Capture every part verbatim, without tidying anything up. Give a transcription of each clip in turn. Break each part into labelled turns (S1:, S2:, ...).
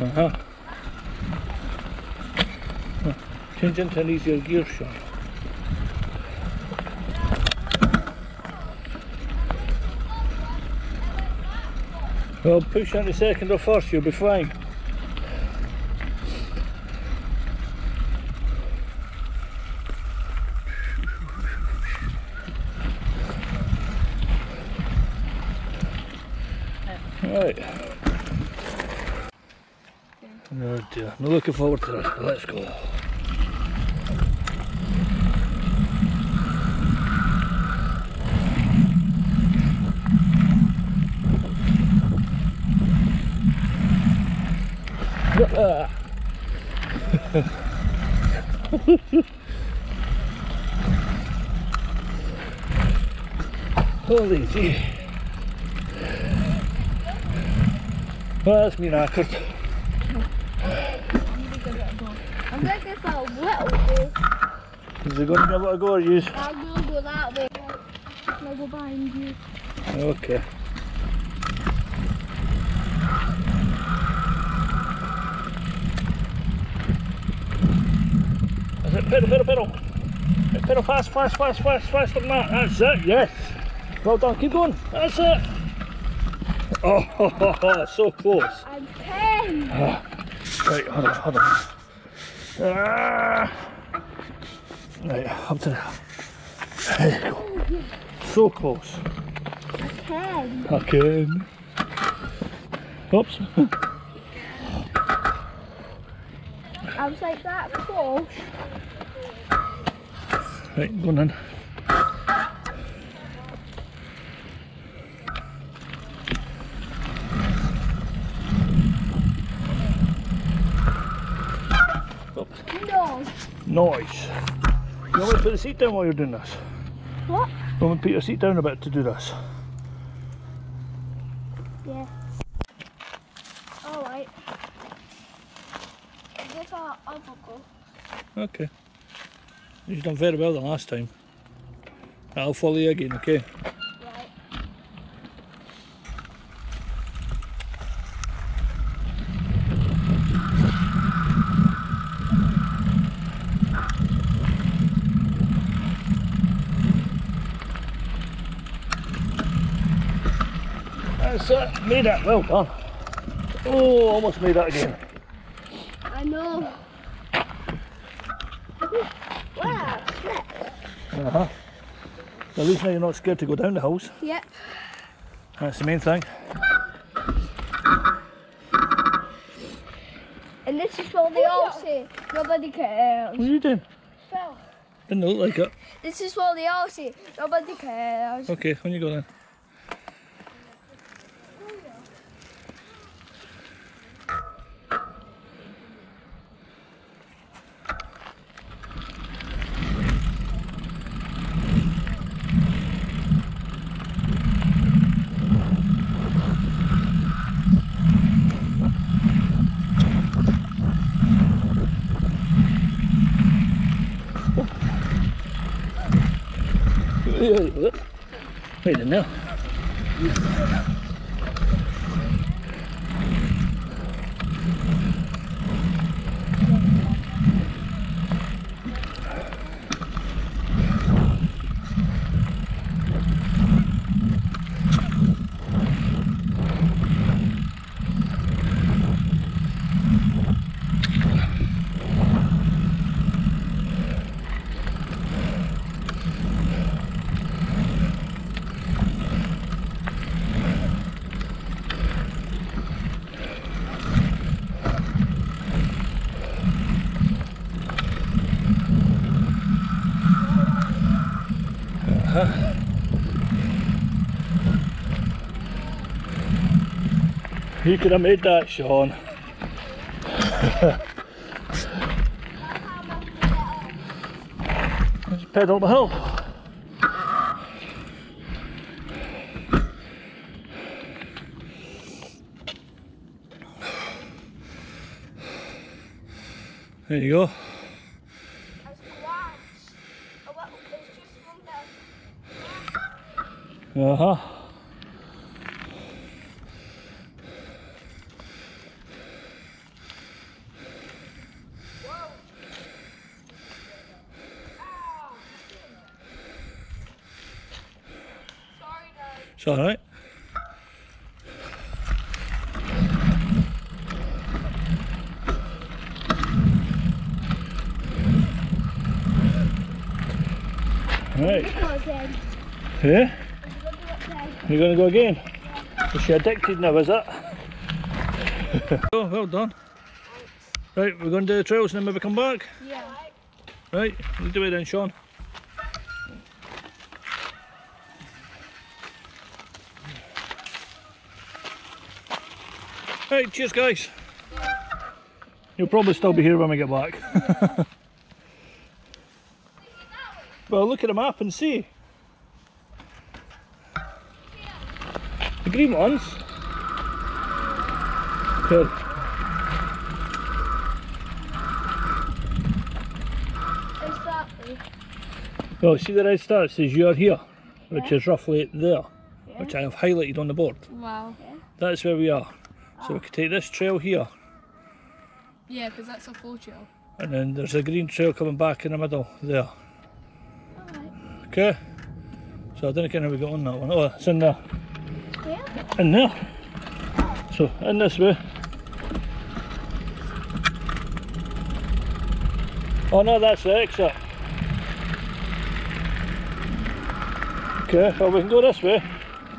S1: Uh-huh. Change into an easier gear, Sean. Well, push into second or first, you'll be fine. Right. Oh dear, I'm looking forward to this. Let's go. Ah. Holy gee. Well, that's me knackered.
S2: I'm going to go for a little bit.
S1: Is it going to give it a go or use?
S2: I'm going to go that way. I'll go behind you.
S1: Okay. Is it pedal, pedal, pedal? Right, pedal fast, fast, fast, fast, faster than that. That's it, yes. Well done, keep going. That's it. Oh, ho, ho, ho, so close.
S2: I'm ten.
S1: Ah. Right, hold on, hold on. Ah. Right, up to there. There you go. So close.
S2: I can.
S1: I can. Oops.
S2: I was like that close.
S1: Right, going in. Oops.
S2: No.
S1: Noise. You want me to put the seat down while you're doing this?
S2: What?
S1: You want me to put your seat down a bit to do this?
S2: Yeah. Alright. Give our other go.
S1: Okay. You've done very well the last time. I'll follow you again, okay?
S2: Right.
S1: That's it. Made it. Well done. Oh, almost made that again.
S2: I know. Wow, slip.
S1: Uh-huh. At least now you're not scared to go down the hills.
S2: Yep.
S1: That's the main thing.
S2: And this is what they all say. Nobody cares.
S1: What are you doing?
S2: Phil.
S1: Didn't look like it.
S2: This is what they all say. Nobody cares.
S1: Okay, on you go then. Wait a minute. Uh-huh. You could have made that, Sean. Let's pedal the hill. There you go. Uh-huh. It's alright. Right. Yeah? You're going to go again? Is she addicted now, is it? Oh, well done. Right, we're going to do the trails and then maybe come back?
S2: Yeah.
S1: Right, you do it then, Sean. Right, cheers guys. You'll probably still be here when we get back. Well, look at the map and see. The green ones. Good.
S2: Exactly.
S1: Well, see the red star, it says you're here, which
S2: Yeah.
S1: is roughly there,
S2: Yeah.
S1: which I have highlighted on the board.
S2: Wow. Yeah.
S1: That's where we are. So we could take this trail here,
S2: Yeah, because that's a full trail.
S1: and then there's a green trail coming back in the middle there.
S2: Alright.
S1: Okay? So I don't know how we got on that one. Oh, it's in there.
S2: Yeah.
S1: In there. So, in this way. Oh no, that's the exit. Okay, well we can go this way.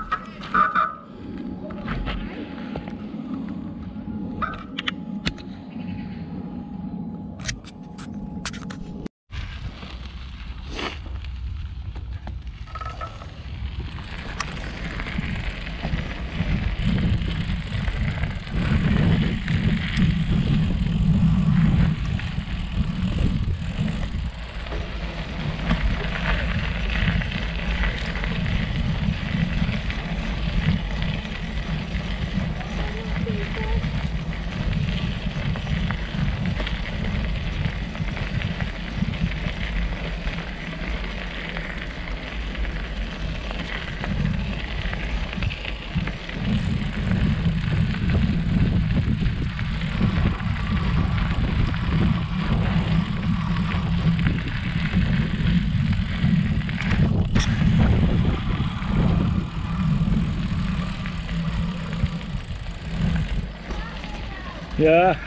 S1: Yeah.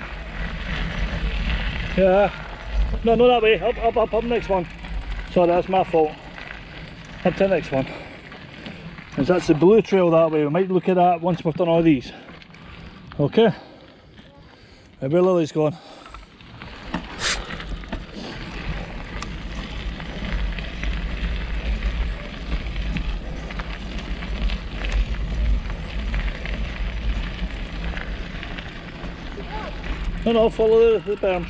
S1: Yeah. No, no, that way. Up, up, up, up, next one. Sorry, that's my fault. Up to the next one. Because that's the blue trail that way. We might look at that once we've done all these. Okay. Right, where Lily's going. No, no, follow the, the berms.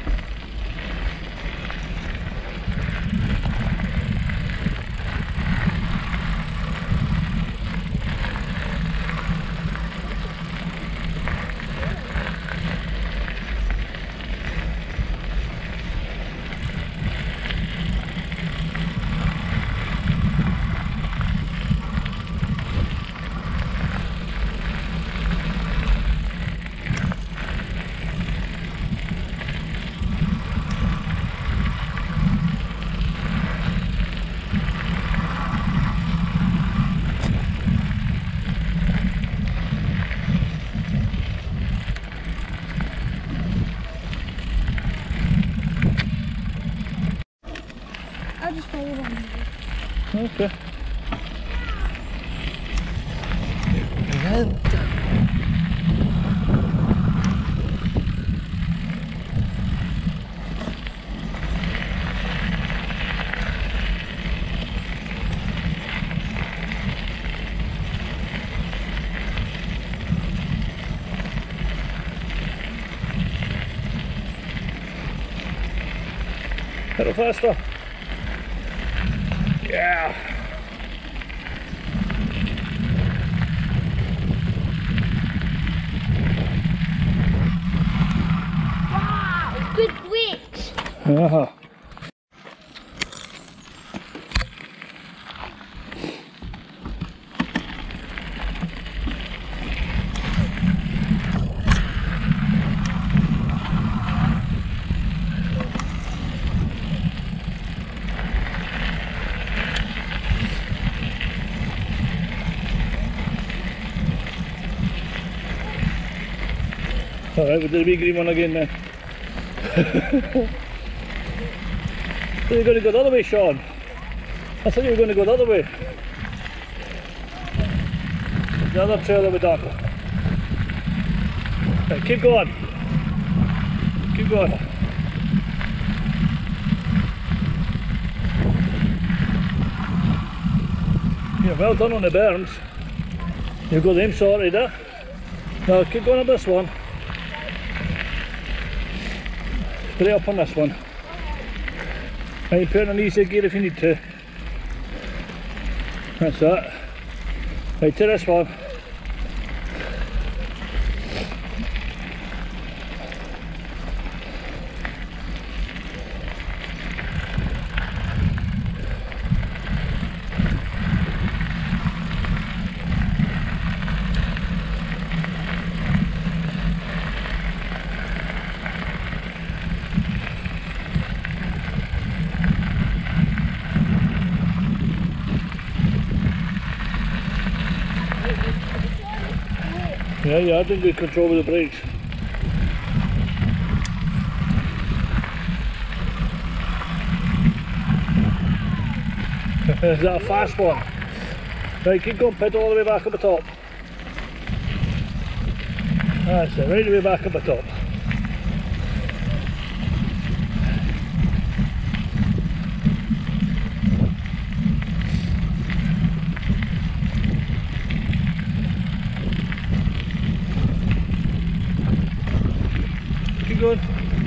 S2: I'll just follow them.
S1: Okay. Pedal faster. Yeah.
S2: Wow, good switch.
S1: Uh-huh. Alright, we'll do the wee green one again then. So you're going to go the other way, Sean? I thought you were going to go the other way. The other trail that we done. Right, keep going. Keep going. Yeah, well done on the berms. You've got them sorted, eh? Now keep going up this one. Straight up on this one. And you put it in easy gear if you need to. That's that. Right to this one. Yeah, yeah, I didn't get control with the brakes. Is that a fast one? Right, keep going, pedal all the way back up the top. That's it, right the way back up the top. Good.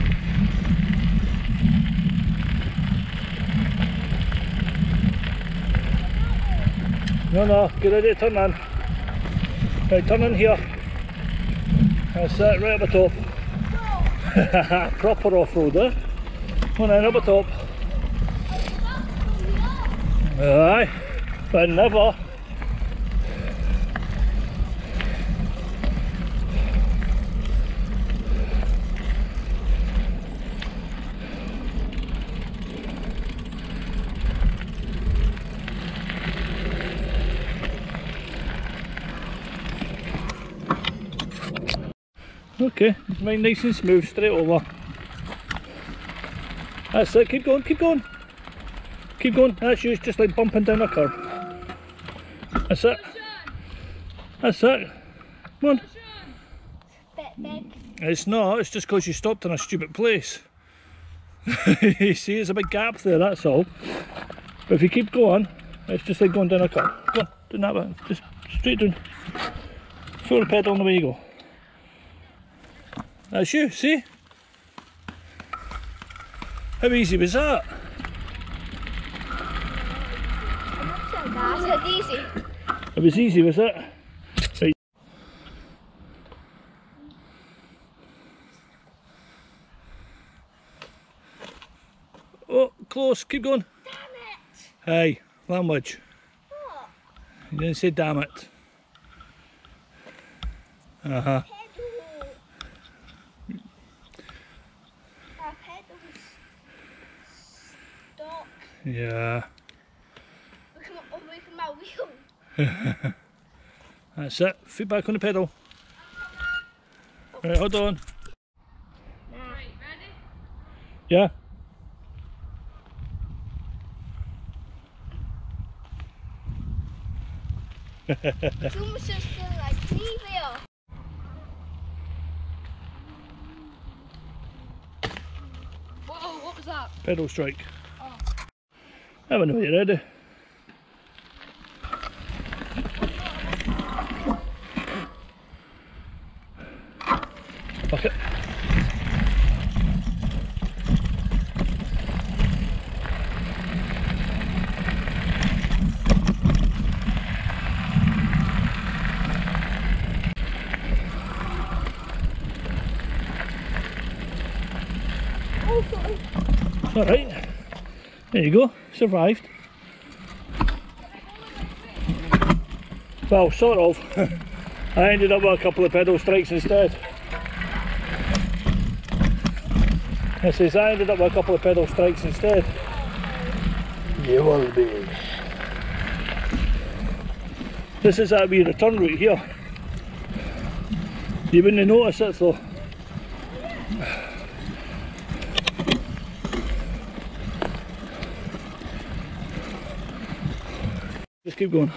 S1: No, no, get ready to turn in. Right, turn in here. That's it, right up the top. Proper off-road, eh? Come on in, up the top. Aye, but never. Okay, mine nice and smooth, straight over. That's it, keep going, keep going. Keep going, that's you, just like bumping down a curb. That's it. That's it. Come on. It's not, it's just because you stopped in a stupid place. You see, there's a big gap there, that's all. But if you keep going, it's just like going down a curb. Go on, down that way, just straight down. Full the pedal and away you go. That's you, see? How easy was that?
S2: Was it easy?
S1: It was easy, was it? Right. Oh, close, keep going.
S2: Damn it!
S1: Hey, language.
S2: What?
S1: You didn't say damn it. Uh-huh. Yeah.
S2: Look at my wheel.
S1: That's it. Feet back on the pedal. Right, hold on.
S2: Right, ready?
S1: Yeah.
S2: It's almost just like me there. Whoa, what was that?
S1: Pedal strike. I don't know you're ready. Fuck it. It's alright. There you go, survived. Well, sort of. I ended up with a couple of pedal strikes instead. I says I ended up with a couple of pedal strikes instead. You will be. This is that wee return route here. You wouldn't notice it though. Just keep going.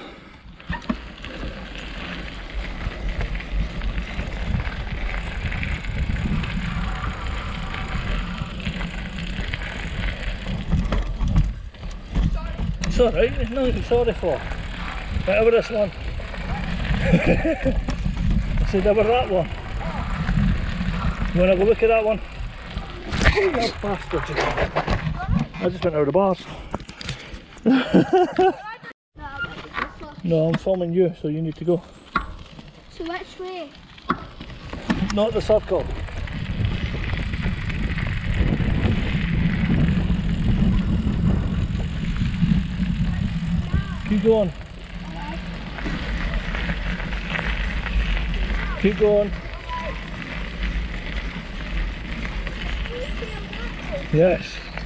S1: It's alright, there's nothing to be sorry for. Whatever this one. I said, over that one. You want to go look at that one? Oh, you bastard. I just went out of the bars. No, I'm filming you, so you need to go.
S2: So which way?
S1: Not the circle. Keep going. Keep going. Yes.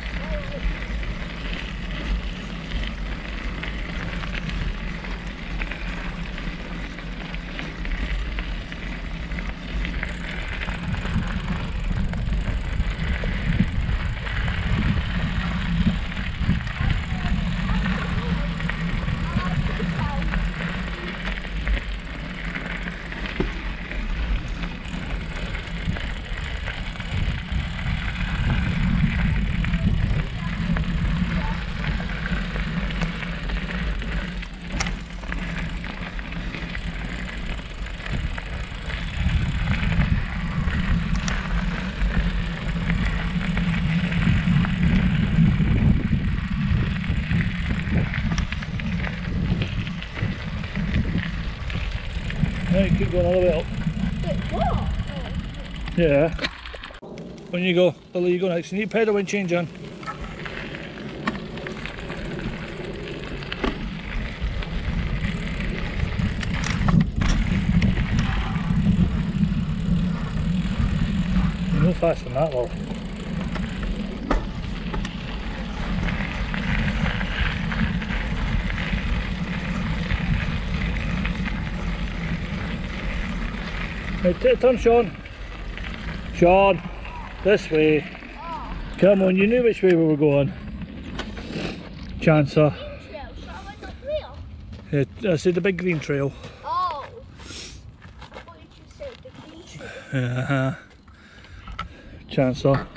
S1: Right, keep going all the way up.
S2: Wait, what?
S1: Yeah. When you go, I'll let you go next. You need pedal and change on. You're no faster than that, love. Right, turn, Sean. Sean, this way.
S2: Oh.
S1: Come on, you knew which way we were going. Chancer.
S2: Trail, so I went up real.
S1: Yeah, I said the big green trail.
S2: Oh. I thought you just said the green trail.
S1: Uh huh. Chancer.
S2: What?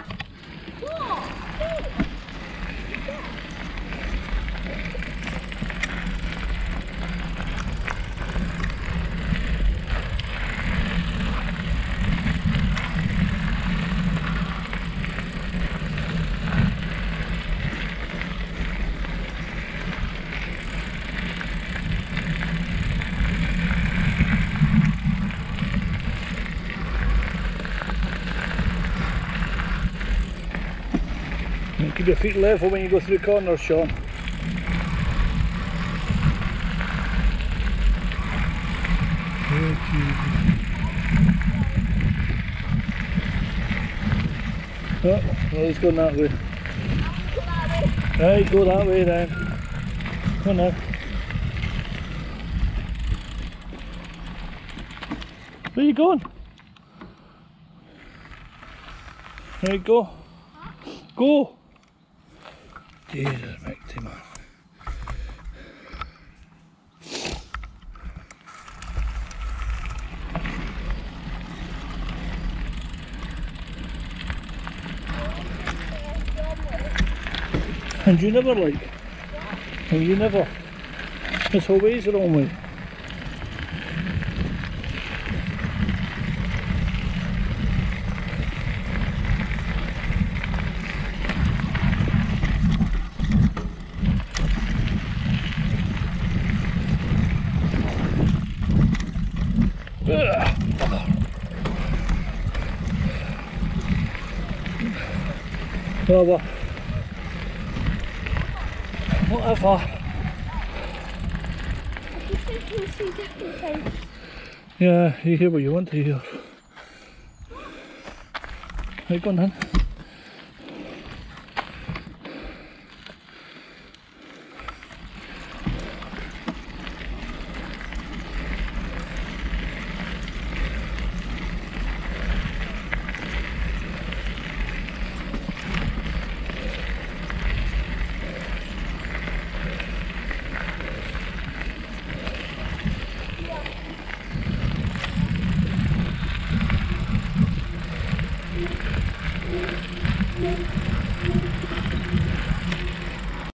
S1: Keep your feet level when you go through corners, Sean. Oh, well, he's going that way. Right, go that way then. Come on now. Where are you going? Right, go. Go! Jesus, mighty man. And you never like? And you never? This whole way's the wrong way. Whatever. Whatever.
S2: You think you'll see different things?
S1: Yeah, you hear what you want to hear. Right, go on then.